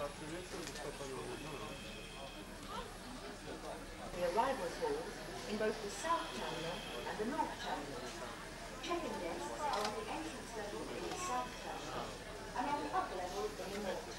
The arrivals halls in both the South Terminal and the North Terminal. Check-in desks are on the entrance level in the South Terminal and on the upper level in the North